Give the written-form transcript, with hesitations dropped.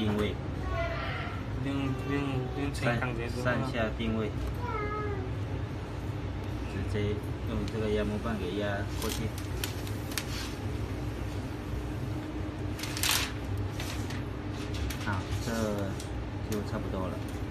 定位，上下定位，直接用这个压模棒给压过去。好，这就差不多了。